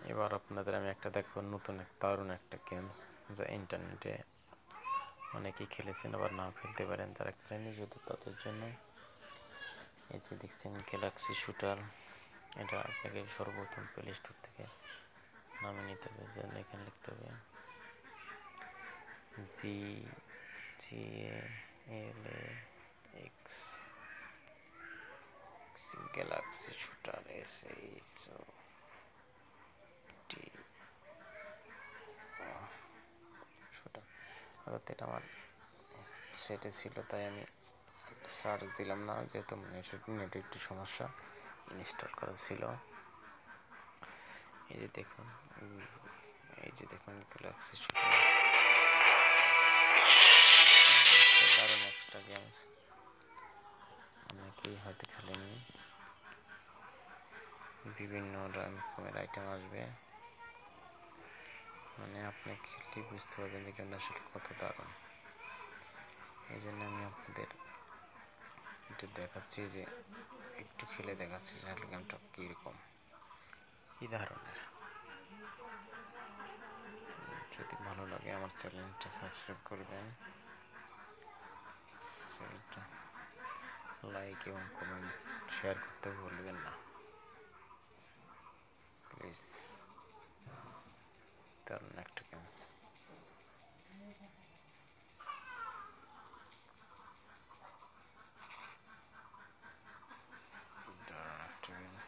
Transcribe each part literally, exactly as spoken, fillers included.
এবার আপনাদের আমি একটা দেখব নতুন এক দারুণ একটা গেমস, যা ইন্টারনেটে অনেকেই খেলেছেন, আবার নাও খেলতে পারেন যারা খেলেনি যদি তাদের জন্য। এই যে দেখছেন গ্যালাক্সি শুটার, এটা আপনাকে সর্বপ্রথম প্লে স্টোর থেকে নামিয়ে নিতে হবে। যেন এখানে লিখতে হবে G G L X galaxy shooter S H O T shooter. অর্থাৎ এটা আমার সেটে ছিল, তাই আমি সার্চ দিলাম না, যেহেতু নেটে একটু সমস্যা, ইনস্টল করা ছিল। এই যে দেখুন, এই যে দেখুন গ্যালাক্সি শুটার, দারুণ একটা গেমস, অনেকেই হয়তো খেলেনি। বিভিন্ন রকমের আইটেম আসবে, মানে আপনি খেলে বুঝতে পারবেন যে গেমটা আসলে কত দারুণ। এই জন্য আমি আপনাদের একটু দেখাচ্ছি, যে একটু খেলে দেখাচ্ছি যে আসলে গেমটা কীরকম, কী ধরনের। যদি ভালো লাগে আমার চ্যানেলটা সাবস্ক্রাইব করবেন, চ্যানেলটা লাইক এবং কমেন্ট শেয়ার করতে ভুলবেন না প্লিজ। দারুণ একটা গেমস। দারুণ একটা গেমস।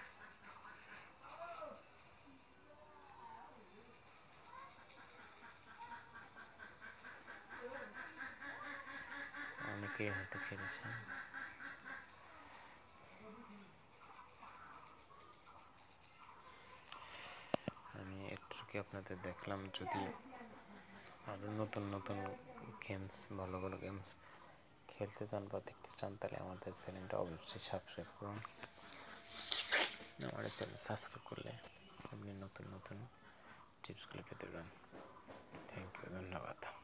অনেকেই হয়তো খেলেছেন। আমি একটুকে আপনাদের দেখলাম, যদি আরও নতুন নতুন গেমস, ভালো ভালো গেমস খেলতে চান বা দেখতে চান, তাহলে আমাদের চ্যানেলটা অবশ্যই সাবস্ক্রাইব করুন। আমাদের চ্যানেল সাবস্ক্রাইব করলে আপনি নতুন নতুন টিপসগুলো পেতে পারেন। থ্যাংক ইউ, ধন্যবাদ।